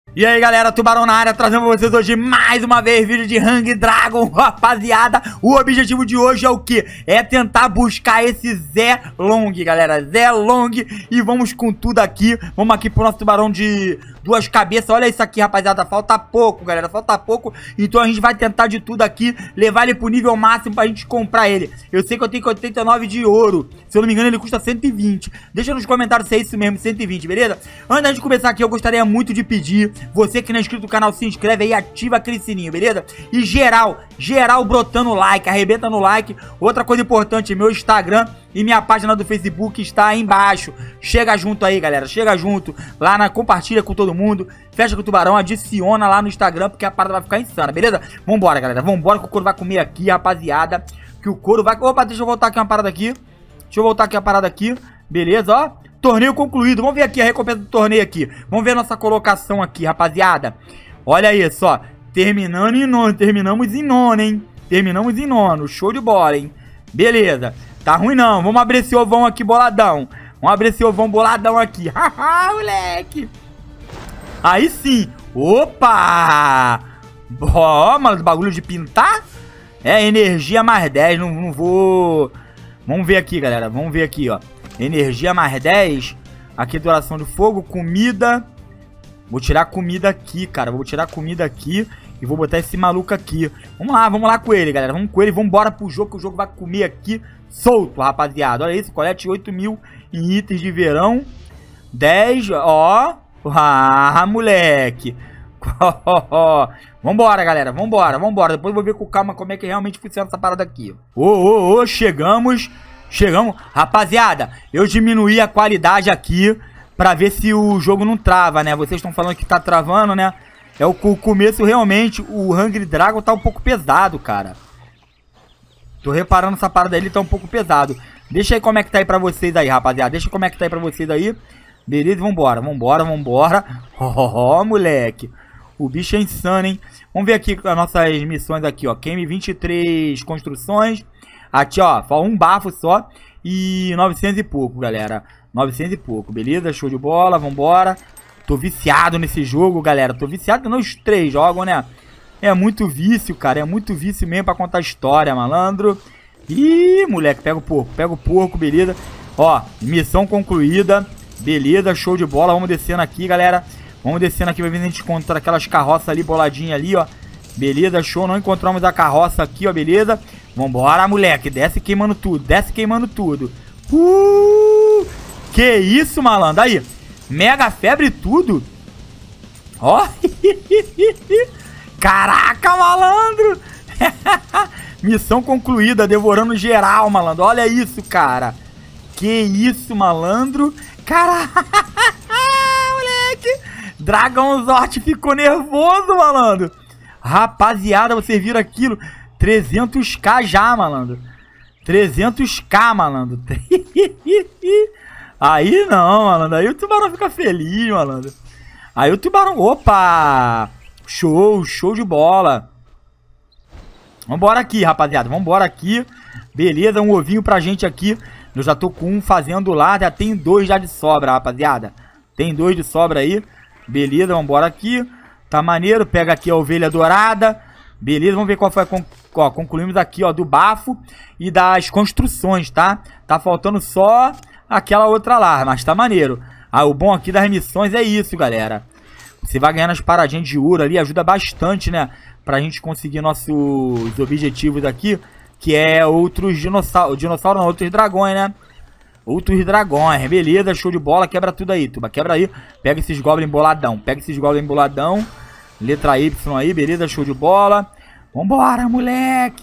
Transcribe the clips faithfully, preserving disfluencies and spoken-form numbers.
E aí galera, Tubarão na área, trazendo pra vocês hoje mais uma vez vídeo de Hungry Dragon. Rapaziada, o objetivo de hoje é o que? É tentar buscar esse Zé Long, galera, Zé Long. E vamos com tudo aqui, vamos aqui pro nosso tubarão de duas cabeças. Olha isso aqui, rapaziada, falta pouco, galera, falta pouco. Então a gente vai tentar de tudo aqui, levar ele pro nível máximo pra gente comprar ele. Eu sei que eu tenho oitenta e nove de ouro, se eu não me engano ele custa cento e vinte. Deixa nos comentários se é isso mesmo, cento e vinte, beleza? Antes de começar aqui, eu gostaria muito de pedir, você que não é inscrito no canal, se inscreve aí e ativa aquele sininho, beleza? E geral, geral brotando like, arrebenta no like. Outra coisa importante, meu Instagram e minha página do Facebook está aí embaixo. Chega junto aí, galera, chega junto. Lá na, compartilha com todo mundo. Fecha com o Tubarão, adiciona lá no Instagram, porque a parada vai ficar insana, beleza? Vambora, galera, vambora que o couro vai comer aqui, rapaziada. Que o couro vai... Opa, deixa eu voltar aqui uma parada aqui. Deixa eu voltar aqui uma parada aqui. Beleza, ó. Torneio concluído. Vamos ver aqui a recompensa do torneio aqui. Vamos ver a nossa colocação aqui, rapaziada. Olha isso, ó. Terminando em nono. Terminamos em nono, hein? Terminamos em nono. Show de bola, hein? Beleza. Tá ruim não. Vamos abrir esse ovão aqui boladão. Vamos abrir esse ovão boladão aqui. Haha, moleque. Aí sim. Opa! Ó, mano, bagulho de pintar. É, energia mais dez. Não, não vou... Vamos ver aqui, galera. Vamos ver aqui, ó. Energia mais dez. Aqui duração de fogo, comida. Vou tirar comida aqui, cara. Vou tirar comida aqui e vou botar esse maluco aqui. Vamos lá, vamos lá com ele, galera. Vamos com ele, vamos embora pro jogo, que o jogo vai comer aqui solto, rapaziada. Olha isso, colete oito mil em itens de verão. dez, ó. Ah, moleque. Vambora, galera, vambora, vambora. Depois eu vou ver com calma como é que realmente funciona essa parada aqui. Ô, ô, ô, chegamos. Chegamos, rapaziada, eu diminuí a qualidade aqui pra ver se o jogo não trava, né? Vocês estão falando que tá travando, né? É o, o começo realmente, o Hungry Dragon tá um pouco pesado, cara. Tô reparando essa parada aí, ele tá um pouco pesado. Deixa aí como é que tá aí pra vocês aí, rapaziada. Deixa como é que tá aí pra vocês aí. Beleza, vambora, vambora, vambora. Ó, oh, oh, moleque. O bicho é insano, hein? Vamos ver aqui as nossas missões aqui, ó. Queime vinte e três construções. Aqui, ó, um bafo só e novecentos e pouco, galera. novecentos e pouco, beleza? Show de bola, vambora. Tô viciado nesse jogo, galera. Tô viciado nos três jogos, né? É muito vício, cara. É muito vício mesmo pra contar história, malandro. Ih, moleque, pega o porco, pega o porco, beleza? Ó, missão concluída. Beleza, show de bola. Vamos descendo aqui, galera. Vamos descendo aqui pra ver se a gente encontra aquelas carroças ali, boladinha ali, ó. Beleza, show. Não encontramos a carroça aqui, ó, beleza? Vambora, moleque. Desce queimando tudo. Desce queimando tudo. Uh! Que isso, malandro. Aí. Mega febre e tudo. Ó. Caraca, malandro. Missão concluída. Devorando geral, malandro. Olha isso, cara. Que isso, malandro. Caraca, moleque. Dragon Zord ficou nervoso, malandro. Rapaziada, vocês viram aquilo? trezentos k já, malandro. trezentos k, malandro. Aí não, malandro. Aí o tubarão fica feliz, malandro. Aí o tubarão... Opa! Show, show de bola. Vambora aqui, rapaziada. Vambora aqui. Beleza, um ovinho pra gente aqui. Eu já tô com um fazendo lá. Já tem dois já de sobra, rapaziada. Tem dois de sobra aí. Beleza, vambora aqui. Tá maneiro. Pega aqui a ovelha dourada. Beleza, vamos ver qual foi a... Con... Ó, concluímos aqui, ó, do bafo e das construções, tá? Tá faltando só aquela outra lá, mas tá maneiro. Ah, o bom aqui das missões é isso, galera. Você vai ganhando as paradinhas de ouro ali, ajuda bastante, né? Pra gente conseguir nossos objetivos aqui, que é outros dinossauros, dinossauro não, outros dragões, né? Outros dragões, beleza, show de bola, quebra tudo aí, tuba, quebra aí. Pega esses goblin boladão, pega esses goblin boladão. Letra Y aí, beleza, show de bola. Vambora, moleque.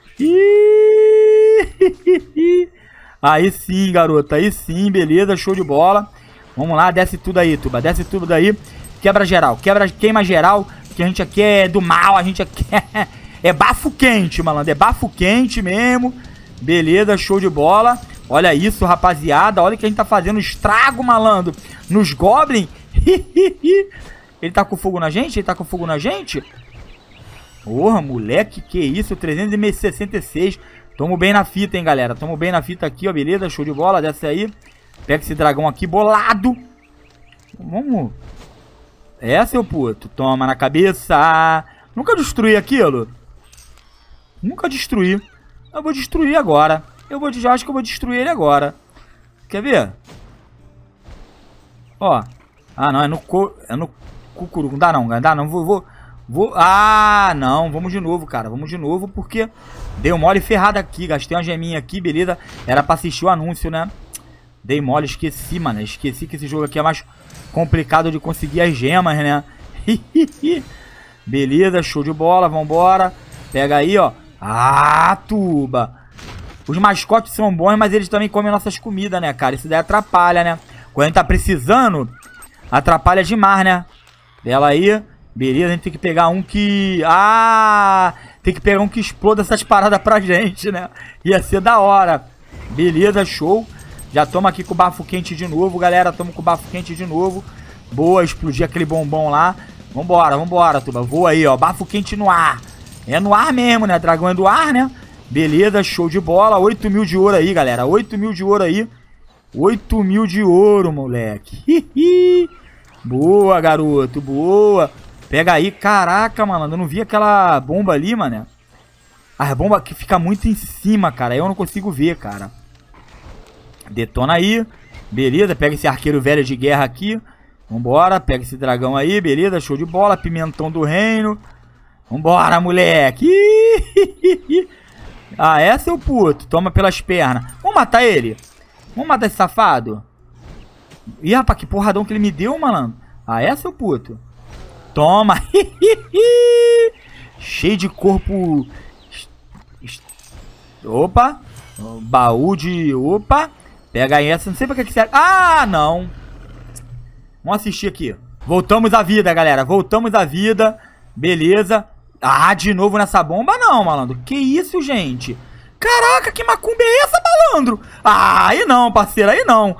Ih! Aí sim, garoto. Aí sim, beleza, show de bola. Vamos lá, desce tudo aí, tuba. Desce tudo daí. Quebra geral, quebra, queima geral. Que a gente aqui é do mal, a gente aqui é, é bafo quente, malandro. É bafo quente mesmo. Beleza, show de bola. Olha isso, rapaziada. Olha que a gente tá fazendo estrago, malandro. Nos goblin. Ele tá com fogo na gente? Ele tá com fogo na gente? Porra, moleque, que isso, trezentos e sessenta e seis. Tamo bem na fita, hein, galera. Tamo bem na fita aqui, ó, beleza, show de bola, desce aí. Pega esse dragão aqui, bolado. Vamos É, seu puto. Toma na cabeça. Nunca destruí aquilo. Nunca destruí. Eu vou destruir agora. Eu vou, já acho que eu vou destruir ele agora. Quer ver? Ó. Ah, não. É no, co, é no cucuru. Não dá não, não dá não. Vou, vou, vou. Ah, não. Vamos de novo, cara. Vamos de novo porque deu mole ferrado aqui. Gastei uma geminha aqui, beleza. Era pra assistir o anúncio, né? Dei mole, esqueci, mano. Esqueci que esse jogo aqui é mais complicado de conseguir as gemas, né? Beleza, show de bola, vambora. Pega aí, ó. Ah, tuba. Os mascotes são bons, mas eles também comem nossas comidas, né, cara? Isso daí atrapalha, né? Quando a gente tá precisando, atrapalha demais, né? Dela aí. Beleza, a gente tem que pegar um que... Ah! Tem que pegar um que exploda essas paradas pra gente, né? Ia ser da hora. Beleza, show. Já toma aqui com o bafo quente de novo, galera. Toma com o bafo quente de novo. Boa, explodir aquele bombom lá. Vambora, vambora, tuba. Voa aí, ó. Bafo quente no ar. É no ar mesmo, né? Dragão é do ar, né? Beleza, show de bola. oito mil de ouro aí, galera. oito mil de ouro aí. oito mil de ouro, moleque. Boa, garoto. Boa. Pega aí. Caraca, mano. Eu não vi aquela bomba ali, mano. A bomba que fica muito em cima, cara. Eu não consigo ver, cara. Detona aí. Beleza, pega esse arqueiro velho de guerra aqui. Vambora, pega esse dragão aí. Beleza, show de bola. Pimentão do reino. Vambora, moleque. Ah, é, seu puto? Toma pelas pernas. Vamos matar ele. Vamos matar esse safado. Ih, rapaz, que porradão que ele me deu, malandro. Ah, é, seu puto? Toma. Cheio de corpo. Opa. Baú de... Opa. Pega essa, não sei pra que que serve. Ah, não. Vamos assistir aqui. Voltamos à vida, galera. Voltamos à vida. Beleza. Ah, de novo nessa bomba não, malandro. Que isso, gente? Caraca, que macumba é essa, malandro? Ah, aí não, parceiro, aí não.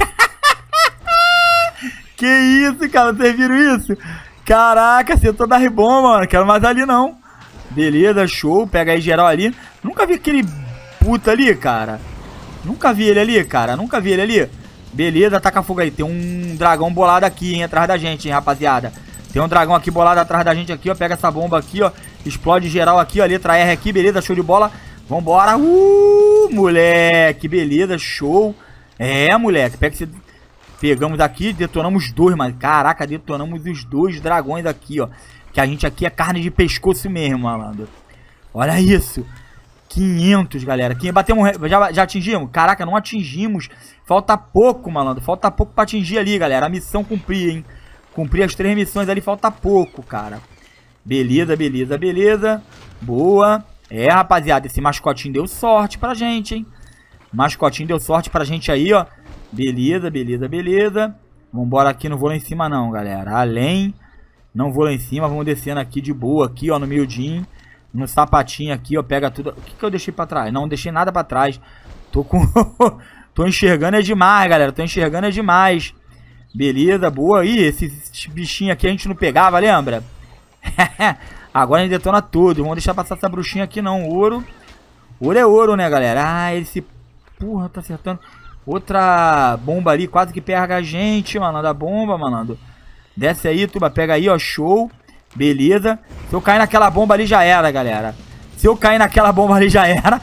Que isso, cara, vocês viram isso? Caraca, acertou da ribomba, mano. Quero mais ali, não. Beleza, show. Pega aí geral ali. Nunca vi aquele puta ali, cara. Nunca vi ele ali, cara. Nunca vi ele ali. Beleza, taca fogo aí. Tem um dragão bolado aqui, hein, atrás da gente, hein, rapaziada. Tem um dragão aqui bolado atrás da gente aqui, ó. Pega essa bomba aqui, ó. Explode geral aqui, ó. Letra R aqui, beleza, show de bola. Vambora. Uh, moleque. Beleza, show. É, moleque. Pega esse... Pegamos aqui, detonamos dois, mano. Caraca, detonamos os dois dragões aqui, ó. Que a gente aqui é carne de pescoço mesmo, malandro. Olha isso. quinhentos, galera. Quem batemos, já, já atingimos? Caraca, não atingimos. Falta pouco, malandro. Falta pouco pra atingir ali, galera. A missão cumprir, hein. Cumprir as três missões ali, falta pouco, cara. Beleza, beleza, beleza. Boa. É, rapaziada, esse mascotinho deu sorte pra gente, hein. Mascotinho deu sorte pra gente aí, ó. Beleza, beleza, beleza. Vambora aqui, não vou lá em cima não, galera. Além, não vou lá em cima. Vamos descendo aqui de boa, aqui, ó, no miudinho. No sapatinho aqui, ó, pega tudo. O que que eu deixei pra trás? Não, não deixei nada pra trás. Tô com... Tô enxergando é demais, galera. Tô enxergando é demais. Beleza, boa. Ih, esses bichinhos aqui a gente não pegava, lembra? Agora a gente detona tudo. Vamos deixar passar essa bruxinha aqui não. Ouro. Ouro é ouro, né, galera? Ah, esse... Porra, tá acertando. Outra bomba ali, quase que pega a gente, mano. Da bomba, mano. Desce aí, tuba. Pega aí, ó. Show. Beleza. Se eu cair naquela bomba ali, já era, galera. Se eu cair naquela bomba ali, já era.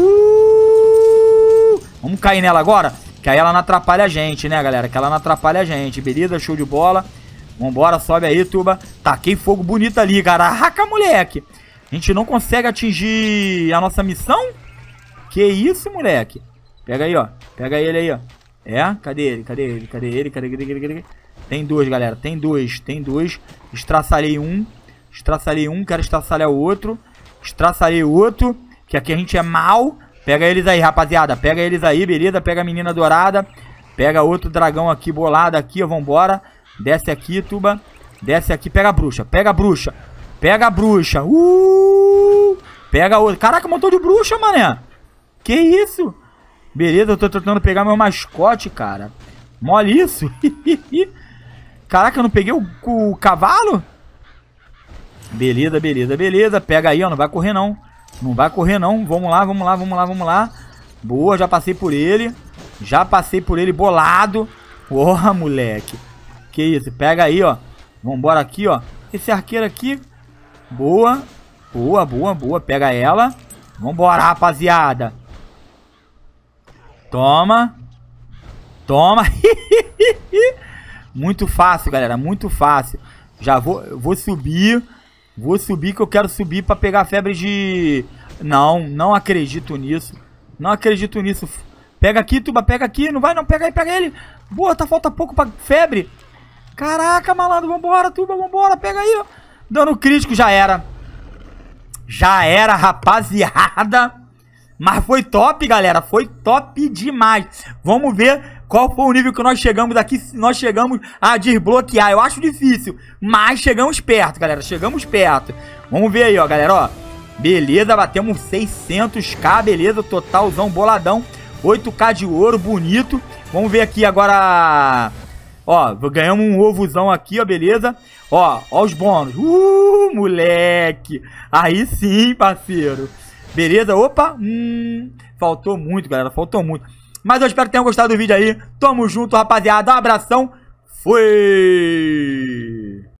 Uh! Vamos cair nela agora? Que aí ela não atrapalha a gente, né, galera? Que ela não atrapalha a gente. Beleza, show de bola. Vambora, sobe aí, tuba. Taquei fogo bonito ali, caraca, moleque. A gente não consegue atingir a nossa missão? Que isso, moleque? Pega aí, ó. Pega ele aí, ó. É? Cadê ele? Cadê ele? Cadê ele? Cadê ele? Cadê ele? Cadê ele? Tem dois, galera. Tem dois. Tem dois. Estraçalhei um. Estraçalhei um. Quero estraçalhar o outro. Estraçalhei o outro. Que aqui a gente é mal. Pega eles aí, rapaziada. Pega eles aí, beleza? Pega a menina dourada. Pega outro dragão aqui, bolado aqui, ó. Vambora. Desce aqui, tuba. Desce aqui. Pega a bruxa. Pega a bruxa. Pega a bruxa. Uh! Pega outro. Caraca, montou de bruxa, mané. Que isso? Beleza, eu tô tentando pegar meu mascote, cara. Mole isso. Caraca, eu não peguei o, o cavalo? Beleza, beleza, beleza. Pega aí, ó. Não vai correr, não. Não vai correr, não. Vamos lá, vamos lá, vamos lá, vamos lá. Boa, já passei por ele. Já passei por ele bolado. Porra, moleque. Que isso? Pega aí, ó. Vambora aqui, ó. Esse arqueiro aqui. Boa. Boa, boa, boa. Pega ela. Vambora, rapaziada. Toma. Toma. Muito fácil, galera. Muito fácil. Já vou, vou subir. Vou subir que eu quero subir pra pegar a febre de... Não, não acredito nisso. Não acredito nisso. Pega aqui, Tuba, pega aqui. Não vai não, pega aí, pega ele. Boa, tá, falta pouco pra febre. Caraca, malandro, vambora, Tuba, vambora. Pega aí, ó. Dano crítico, já era. Já era, rapaziada. Mas foi top, galera. Foi top demais. Vamos ver qual foi o nível que nós chegamos aqui. Nós chegamos a desbloquear. Eu acho difícil, mas chegamos perto, galera. Chegamos perto. Vamos ver aí, ó, galera, ó. Beleza, batemos seiscentos k, beleza. Totalzão, boladão. oito k de ouro, bonito. Vamos ver aqui agora. Ó, ganhamos um ovozão aqui, ó, beleza. Ó, ó os bônus. Uh, moleque. Aí sim, parceiro. Beleza, opa. Hum, faltou muito, galera, faltou muito. Mas eu espero que tenham gostado do vídeo aí. Tamo junto, rapaziada. Um abração. Fui!